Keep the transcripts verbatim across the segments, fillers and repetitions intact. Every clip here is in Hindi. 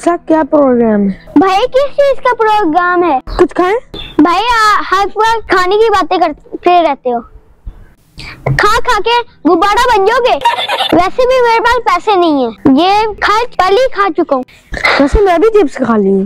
मूसा क्या प्रोग्राम है? भाई किस चीज का प्रोग्राम है? कुछ खाएं? भाई हर वक्त खाने की बातें करते रहते हो, खा खा के गुब्बारा बन जाओगे। वैसे भी मेरे पास पैसे नहीं है, ये खर्च पहले ही खा चुका हूँ। वैसे मैं भी चिप्स खा ली।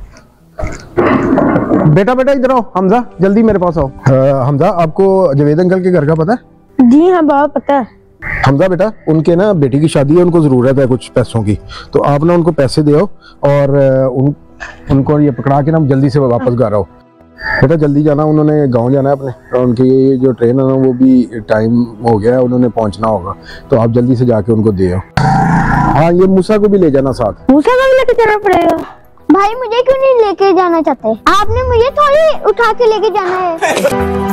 बेटा बेटा इधर आओ, हमजा जल्दी मेरे पास आओ। आ, हमजा आपको जवेद अंकल के घर का पता है? जी हाँ बाबा पता है। हमजा बेटा, उनके ना बेटी की शादी है, उनको जरूरत है कुछ पैसों की, तो आप ना उनको पैसे दो और उन, उनको ये पकड़ा के ना जल्दी से वापस घर आओ। बेटा जल्दी जाना, उन्होंने गांव जाना है अपने, और उनकी जो ट्रेन है ना वो भी टाइम हो गया है, उन्होंने पहुंचना होगा, तो आप जल्दी से जाके उनको दे आओ। हाँ ये मूसा को भी ले जाना साथ। मूसा को भी लेके जाना पड़ेगा? भाई मुझे क्यों नहीं लेके जाना चाहते? आपने मुझे थोड़ी उठा के लेके जाना है।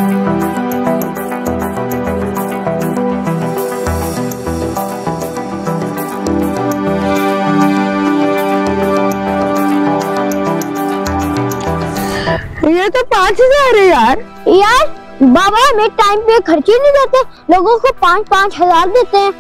ये तो पाँच हजार है यार। यार बाबा हमें टाइम पे खर्च ही नहीं देते, लोगों को पाँच पाँच हजार देते हैं।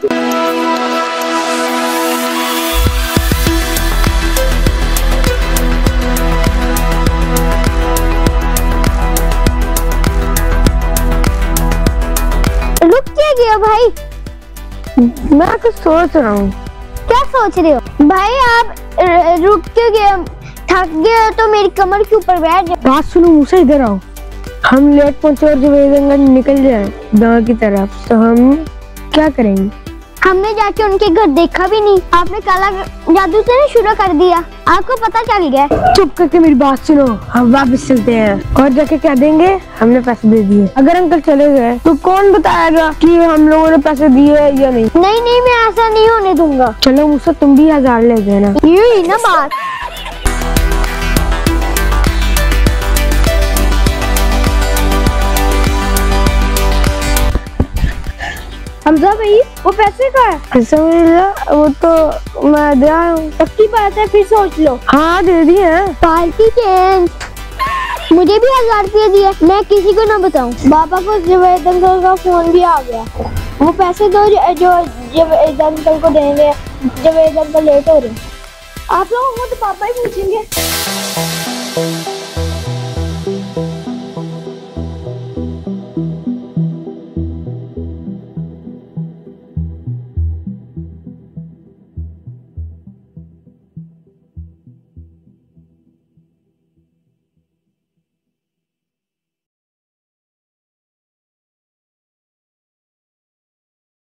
रुक क्या गया भाई? मैं कुछ सोच रहा हूँ। क्या सोच रहे हो भाई? आप रुक क्यों गए? थक गए तो मेरी कमर के ऊपर बैठ जाओ। बात सुनो मूसा, इधर आओ। हम लेट पहुंचे और जवेद अंकल निकल जाए गांव की तरफ, तो हम क्या करेंगे? हमने जाके उनके घर देखा भी नहीं, आपने काला जादू से ना शुरू कर दिया, आपको पता चल गया। चुप करके मेरी बात सुनो, हम वापस चलते हैं और जाके कह देंगे हमने पैसे दे दिए। अगर अंकल चले गए तो कौन बताएगा कि हम लोगों ने पैसे दिए या नहीं? नहीं नहीं मैं ऐसा नहीं होने दूंगा। चलो मूसा तुम भी हजार ले देना। ये ना बात। हमजा भाई वो पैसे का है? समझ वो तो मैं दे आया हूँ। पक्की बात है, फिर सोच लो। हाँ दे दिए। Party change. मुझे भी हजार रुपये दिए, मैं किसी को ना बताऊं। बाबा को जवेद अंकल का फोन भी आ गया, वो पैसे दो जो जवेद अंकल को देंगे। जवेद अंकल लेट हो रहे, आप लोगों को तो पापा ही पूछेंगे।